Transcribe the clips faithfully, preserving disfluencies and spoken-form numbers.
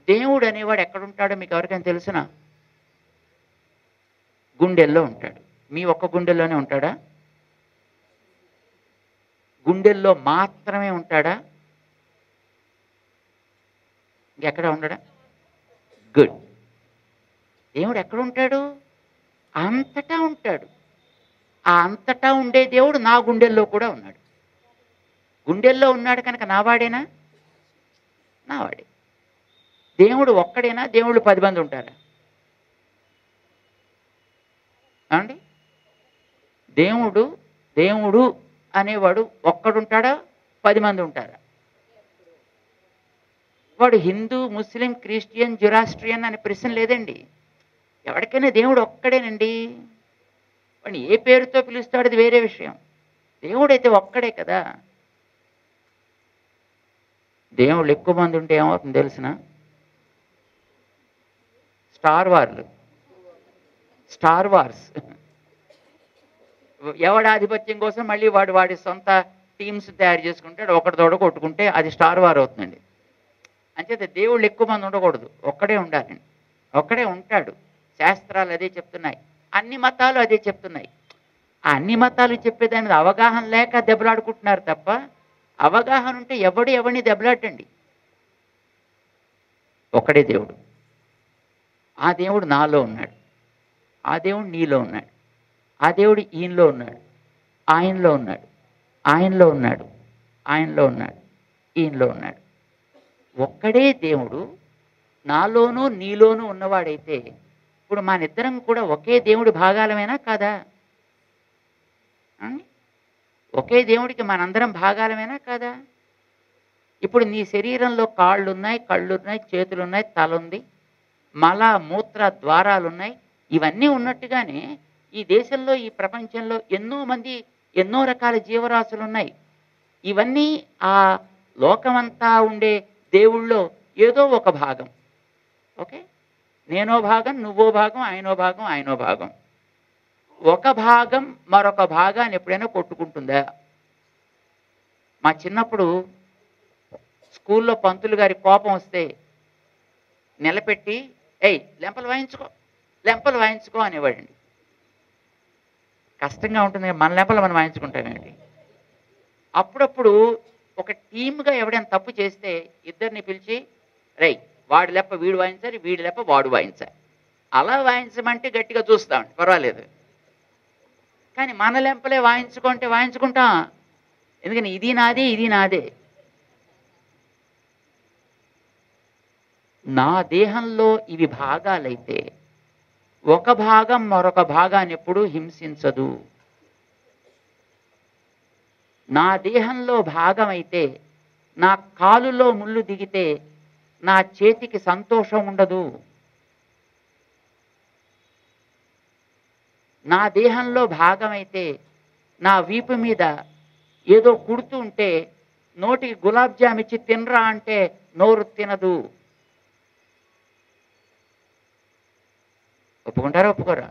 దేవుడు అనేవాడు ఎక్కడుంటాడో మీకు ఎవరికైనా తెలుసునా? గుండెల్లో ఉంటాడు. మీ ఒక్క గుండెల్లోనే ఉంటాడా? గుండెల్లో మాత్రమే ఉంటాడా? ఇంకెక్కడ ఉండడా? గుడ్. దేవుడు ఎక్కడుంటాడు? అంతటా ఉంటాడు. ఆ అంతటా ఉండే దేవుడు నా గుండెల్లో కూడా ఉన్నాడు. గుండెల్లో ఉన్నాడు కనుక నావాడేనా? నావాడే. దేవుడు ఒక్కడేనా? దేవుళ్ళు పది మంది ఉంటారా? అండి, దేవుడు దేవుడు అనేవాడు ఒక్కడుంటాడా? పది మంది ఉంటారా? వాడు హిందూ, ముస్లిం, క్రిస్టియన్, జురాస్ట్రియన్ అనే ప్రశ్న లేదండి. ఎవరికైనా దేవుడు ఒక్కడేనండి. వాడిని ఏ పేరుతో పిలుస్తాడు అది వేరే విషయం. దేవుడైతే ఒక్కడే కదా. దేవుళ్ళు ఎక్కువ మంది ఉంటే ఏమవుతుంది తెలిసిన? స్టార్ వార్లు, స్టార్ వార్స్. ఎవడ ఆధిపత్యం కోసం మళ్ళీ వాడు వాడి సొంత టీమ్స్ తయారు చేసుకుంటాడు. ఒకటితోడ కొట్టుకుంటే అది స్టార్ వార్ అవుతుందండి. అంచేత దేవుళ్ళు ఎక్కువ మంది ఉండకూడదు, ఒక్కడే ఉండాలండి. ఒక్కడే ఉంటాడు. శాస్త్రాలు అదే చెప్తున్నాయి, అన్ని మతాలు అదే చెప్తున్నాయి. ఆ అన్ని మతాలు చెప్పేదాని మీద అవగాహన లేక దెబ్బలాడుకుంటున్నారు తప్ప, అవగాహన ఉంటే ఎవడు ఎవరిని దెబ్బలాటండి. ఒక్కడే దేవుడు. ఆ దేవుడు నాలో ఉన్నాడు, ఆ దేవుడు నీలో ఉన్నాడు, ఆ దేవుడు ఈయనలో ఉన్నాడు, ఆయనలో ఉన్నాడు, ఆయనలో ఉన్నాడు, ఆయనలో ఉన్నాడు, ఈయనలో ఉన్నాడు. ఒక్కడే దేవుడు నాలోనూ నీలోనూ ఉన్నవాడైతే ఇప్పుడు మనిద్దరం కూడా ఒకే దేవుడి భాగాలమేనా కాదా? ఒకే దేవుడికి మనందరం భాగాలమేనా కాదా? ఇప్పుడు నీ శరీరంలో కాళ్ళున్నాయి, కళ్ళున్నాయి, చేతులున్నాయి, తల ఉంది, మల మూత్ర ద్వారాలున్నాయి. ఇవన్నీ ఉన్నట్టుగానే ఈ దేశంలో, ఈ ప్రపంచంలో ఎన్నో మంది, ఎన్నో రకాల జీవరాశులు ఉన్నాయి. ఇవన్నీ ఆ లోకమంతా ఉండే దేవుళ్ళో ఏదో ఒక భాగం. ఓకే, నేనో భాగం, నువ్వో భాగం, ఆయనో భాగం, ఆయనో భాగం. ఒక భాగం మరొక భాగాన్ని ఎప్పుడైనా కొట్టుకుంటుందా? మా చిన్నప్పుడు స్కూల్లో పంతులు గారి కోపం వస్తే నిలబెట్టి, ఏయ్ లెంపలు వాయించుకో, లెంపలు వాయించుకో అనేవాడండి. కష్టంగా ఉంటుంది, మన లెంపలు మనం వాయించుకుంటామేంటి. అప్పుడప్పుడు ఒక టీమ్గా ఎవడైనా తప్పు చేస్తే ఇద్దరిని పిలిచి, రై వాడి లెప్ప వీడు వాయించాలి, వీడి లెప్ప వాడు వాయించాలి, అలా వాయించమంటే గట్టిగా చూస్తామండి, పర్వాలేదు. కానీ మన లెంపలే వాయించుకుంటే వాయించుకుంటాం. ఎందుకని ఇది నాదే, ఇది నాదే. నా దేహంలో ఇవి భాగాలైతే ఒక భాగం మరొక భాగాన్ని ఎప్పుడూ హింసించదు. నా దేహంలో భాగమైతే నా కాలులో ముళ్ళు దిగితే నా చేతికి సంతోషం ఉండదు. నా దేహంలో భాగమైతే నా వీపు మీద ఏదో కుడుతూ ఉంటే నోటికి గులాబ్ జామ్ ఇచ్చి తినరా అంటే నోరు తినదు. ఒప్పుకుంటారా ఒప్పుకోరా?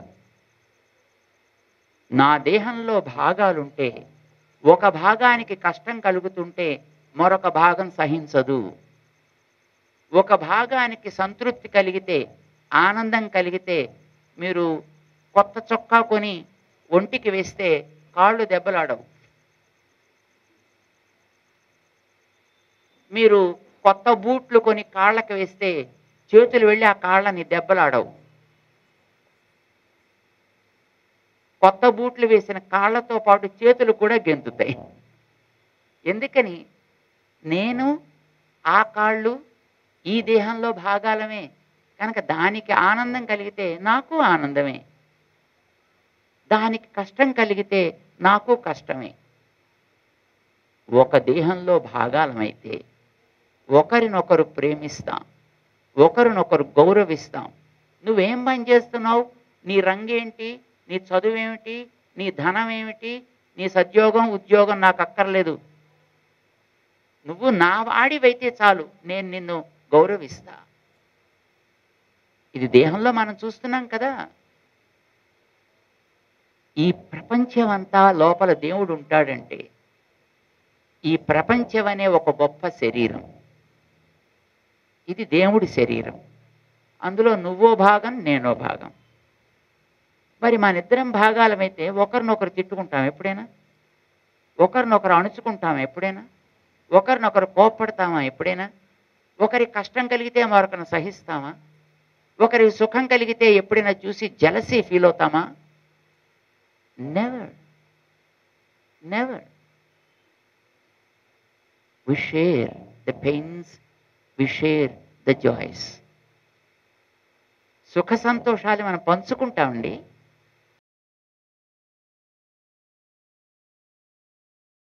నా దేహంలో భాగాలుంటే ఒక భాగానికి కష్టం కలుగుతుంటే మరొక భాగం సహించదు. ఒక భాగానికి సంతృప్తి కలిగితే, ఆనందం కలిగితే, మీరు కొత్త చొక్కా కొని ఒంటికి వేస్తే కాళ్ళు దెబ్బలాడవు. మీరు కొత్త బూట్లు కొని కాళ్ళకి వేస్తే చేతులు వెళ్ళి ఆ కాళ్ళని దెబ్బలాడవు. కొత్త బూట్లు వేసిన కాళ్ళతో పాటు చేతులు కూడా గెంతుతాయి. ఎందుకని? నేను ఆ కాళ్ళు ఈ దేహంలో భాగాలమే కనుక దానికి ఆనందం కలిగితే నాకు ఆనందమే, దానికి కష్టం కలిగితే నాకు కష్టమే. ఒక దేహంలో భాగాలమైతే ఒకరినొకరు ప్రేమిస్తాం, ఒకరినొకరు గౌరవిస్తాం. నువ్వేం పని చేస్తున్నావు, నీ రంగేంటి, నీ చదువేమిటి, నీ ధనం ఏమిటి, నీ సద్యోగం ఉద్యోగం నాకు అక్కర్లేదు. నువ్వు నా వాడివైతే చాలు, నేను నిన్ను గౌరవిస్తా. ఇది దేహంలో మనం చూస్తున్నాం కదా. ఈ ప్రపంచం అంతా లోపల దేవుడు ఉంటాడంటే ఈ ప్రపంచం అనే ఒక గొప్ప శరీరం, ఇది దేవుడి శరీరం. అందులో నువ్వో భాగం, నేనో భాగం. మరి మనిద్దరం భాగాలమైతే ఒకరినొకరు తిట్టుకుంటాం ఎప్పుడైనా? ఒకరినొకరు అణుచుకుంటామా ఎప్పుడైనా? ఒకరినొకరు కోప్పడతామా ఎప్పుడైనా? ఒకరికి కష్టం కలిగితే మరొకరిని సహిస్తామా? ఒకరికి సుఖం కలిగితే ఎప్పుడైనా చూసి జెలసీ ఫీల్ అవుతామా? Never. Never. We share the pains, we share the joys. సుఖ సంతోషాలు మనం పంచుకుంటామండి.